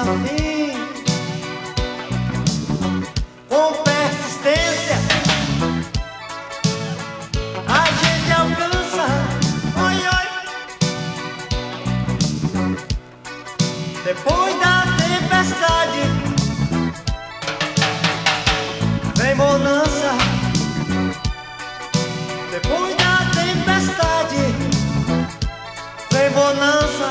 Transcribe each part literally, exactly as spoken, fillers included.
assim, com persistência, a gente alcança. Oi, oi. Depois da tempestade vem bonança. Depois da tempestade vem bonança.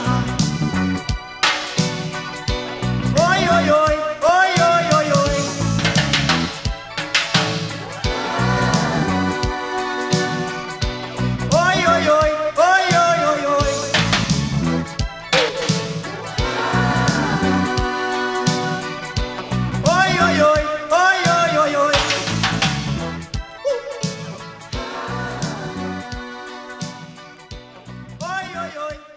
Oi, oi, oi, oi, oi, oi, oi. Oi, oi, oi, oi, oi, oi, oi. Oi, oi, oi, oi, oi, oi, oi. Oi, oi, oi.